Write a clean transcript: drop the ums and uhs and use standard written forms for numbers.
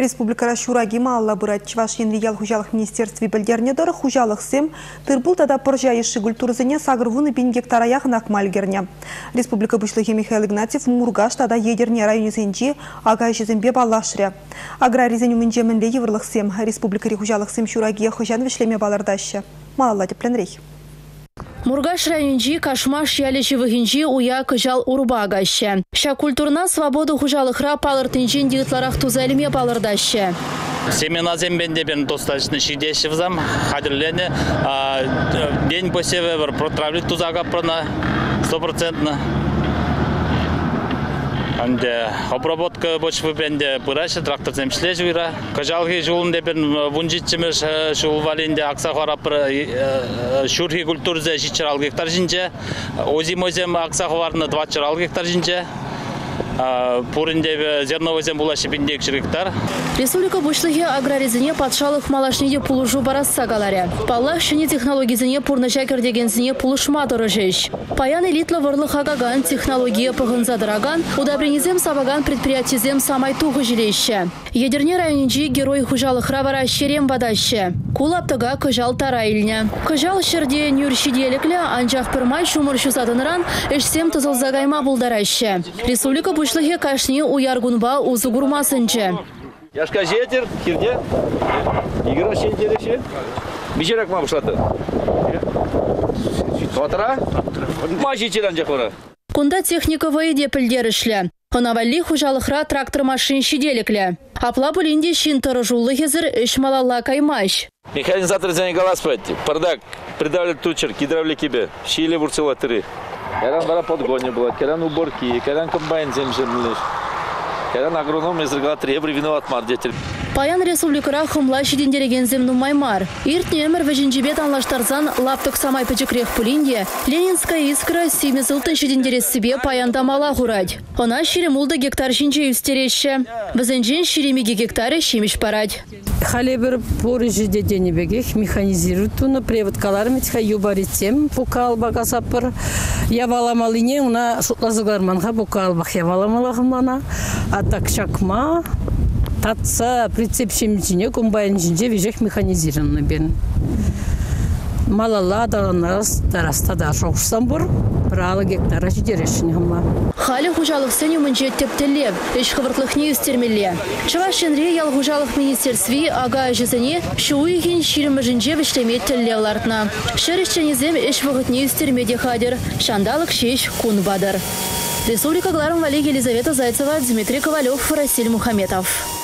Республика Шураги Малла бұрат Чваш Енлиял хужалық министерстве білдернедір хужалық сем тырбултада пыржайышы культурзыне сагырвуны 1000 гектар аяғын ақмалгерне. Республика бұшлығы Михаил Игнатьев Мургаштада едерне районезенжи агайшызенбе балашыря. Аграризен үмінжемінде еврлық сем Республика хужалық сем Шураги хужан вішлеме балардашы. Малалла тепленрей. Мургаш районжи кашмаш ялеши вахинжи уя кыжал урба агаще. Ша культурна свободу хужалыхра палыртынжин дигитларах тузалиме палырдаще. Семена зембенде бен достаточно шидешевзам, хадерлене, день посеве протравлит тузага прона 100%. Анде обработка почвы бенде пыраше трактор земшле жуира. Кажалги жулунде бен вунжитчимеш жулвалинде аксахара шурхи культурзе 6 гектар жинже. Озимозем аксахарны 20 гектар жинже. Пуринде зерновый зем булаши 5 гектар. Республика бушлыхе аграризине патшалық малашниде пулужу барасса галаре. Паллах шыне технологизине пурнышакер дегензине пулышма дорожеш. Паян элитла варлых агаган технология пығынзадыраган, удобренизем сабаган предприятизем самайтуғы жилеще. Едерне районинжи герой хужалыхра вара шерем вадаще. Кулаптыга кыжал тарайльня. Кыжал шерде нюршиделекле анжақ пырмай шумыршусадыныран эшсем тызылзагайма булдараще. Республика бушлыхе кашни уяргунба узугурмасынче. Яшка жетер, кирде, игра шентереше, бишерак ма бушлаты. Тотара, мажи черан жакора. Кунда техника воеде пілдерішлі. Хонавалли хужалыхра трактор машин шиделеклі. Апла бұлінде шин тұрыжулы хезір үш малалла каймаш. Механизатор зәне галас пәтті. Пардак, придавлет тучер, гидравлики бе, шийле вурцела тыры. Керан бара подгоне была, керан уборки, керан комбайн земжемлеш. Керан агроном изрыгатор, ебри виноват мардетель. Паян республикара хымла шидендереген земну маймар. Иртне өмір вәжінжебет анлаштарзан лаптық самай пәчекрех пулинде, Ленинская искра семизылтын шидендерес себе паянда мала хурать. Она ширемулда гектар шинче юстереше. Вазенжен ширемеге гектары шемеш парать. Халебер порыжи деденебегех механизируют на приводкаларми тха юбаритем пукал багасапыр. Я валамалине уна шутлазыгарманха пукалбах я валамалахмана, а так шакма татса прицеп шемичине комбайн жинже вежех механизированный бен. Малала дараста да шоқшсан бұр, біралы гектара жидерешін ғымла. Халі хужалық сәне мүнже тептелеп, үш қывыртлық не үстермелі. Чывашенре ял хужалық министерсви ага жезіне шуыйген ширімі жінже віштеме теллевлартына. Шәрішченезем үш вғыт не үстермеде хадер, шандалық шеш кун бадыр. Республика Гларом Валерия Елизавета Зайцева, Дмитрий Ковалев, Расиль Мухаметов.